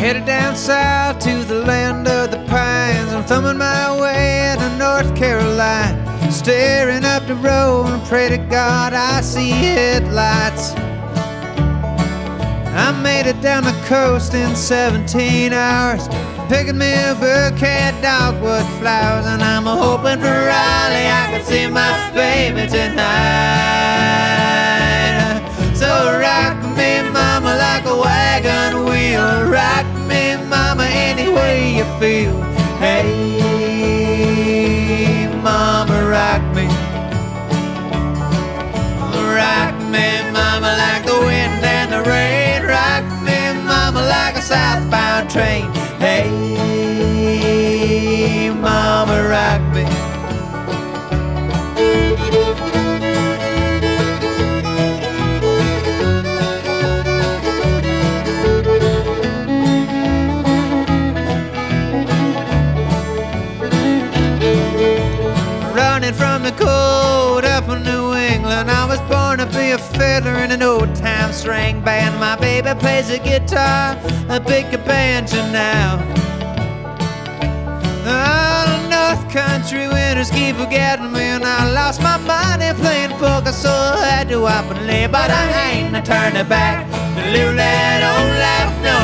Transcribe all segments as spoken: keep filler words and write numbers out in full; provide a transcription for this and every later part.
Headed down south to the land of the pines. I'm thumbing my way to North Carolina, staring up the road and pray to God I see headlights. I made it down the coast in seventeen hours, picking me a bouquet of dogwood flowers, and I'm hoping for Raleigh I can see my baby tonight. So rock me, mama, like a wagon wheel. Rock me, mama, any way you feel. Hey, mama, rock me. Rock me, mama, like the wind and the rain. Rock me, mama, like a southbound train. Hey, mama, rock me. Running from the cold up in New England, I was born to be a fiddler in an old-time string band. My baby plays the guitar, I pick a banjo now. Oh, North Country winters keep forgetting me, and I lost my money playing poker, so I had to up and lay. But I ain't no turning back to live that old life no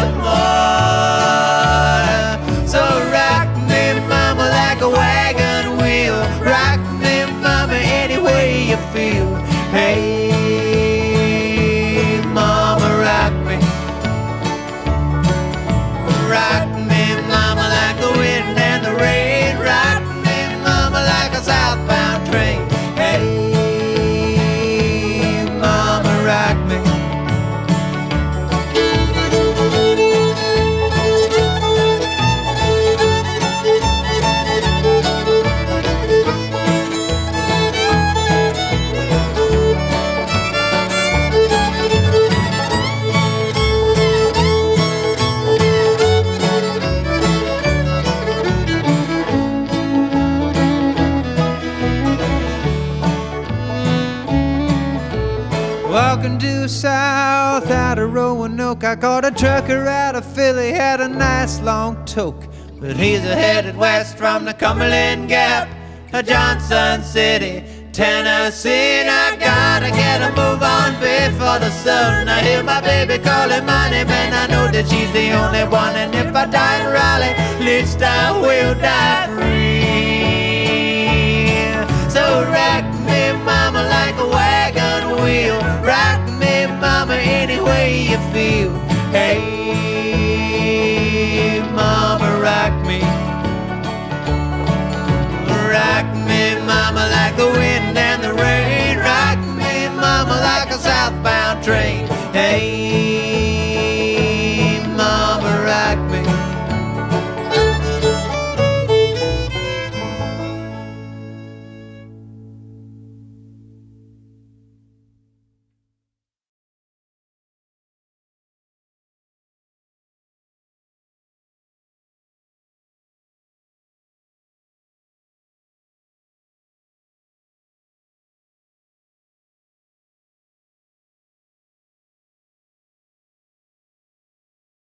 more. So rock me, mama, like a wagon wheel. Rock me, mama, any way you feel. Hey, mama, rock me. Rock me, mama, like the wind and the rain. Rock me, mama, like a southbound train. Hey, mama, rock me. Walking due south out of Roanoke, I caught a trucker out of Philly, had a nice long toke. But he's headed west from the Cumberland Gap to Johnson City, Tennessee. And I gotta get a move on before the sun. I hear my baby calling my name, and I know that she's the only one. And if I die in Raleigh, at least I will die free. So rock me, mama, like a wagon wheel. Rock me, mama, any way you feel. Hey, mama, rock me. Rock me, mama, like the wind and the rain. Rock me, mama, like a southbound train. Hey.